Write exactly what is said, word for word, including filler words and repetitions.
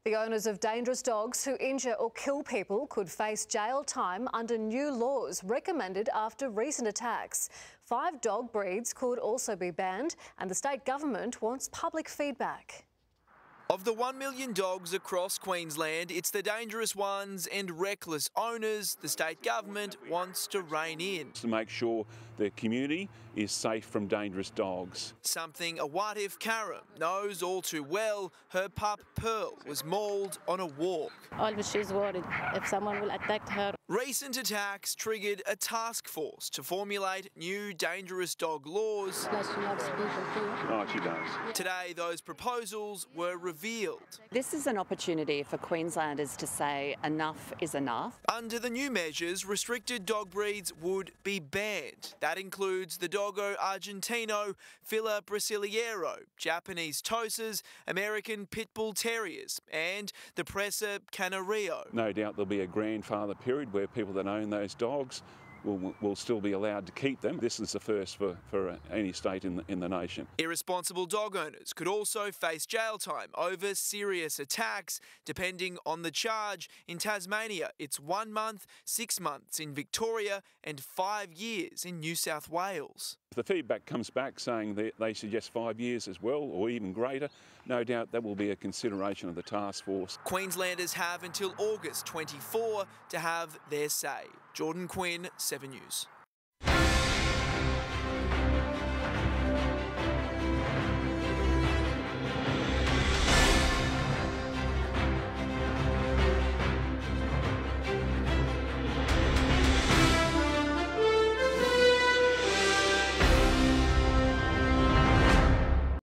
The owners of dangerous dogs who injure or kill people could face jail time under new laws recommended after recent attacks. Five dog breeds could also be banned, and the state government wants public feedback. Of the one million dogs across Queensland, it's the dangerous ones and reckless owners the state government wants to rein in. To make sure the community is safe from dangerous dogs. Something a what-if Karen knows all too well. Her pup Pearl was mauled on a walk. Always she's worried if someone will attack her. Recent attacks triggered a task force to formulate new dangerous dog laws. Oh, she does. Today, those proposals were revealed. This is an opportunity for Queenslanders to say enough is enough. Under the new measures, restricted dog breeds would be banned. That includes the Doggo Argentino, Fila Brasileiro, Japanese Tosas, American Pit Bull Terriers, and the Presa Canario. No doubt there'll be a grandfather period where people that own those dogs Will, will still be allowed to keep them. This is the first for, for any state in the, in the nation. Irresponsible dog owners could also face jail time over serious attacks, depending on the charge. In Tasmania, it's one month, six months in Victoria, and five years in New South Wales. If the feedback comes back saying that they suggest five years as well, or even greater, no doubt that will be a consideration of the task force. Queenslanders have until August twenty-fourth to have their say. Jordan Quinn, seven News.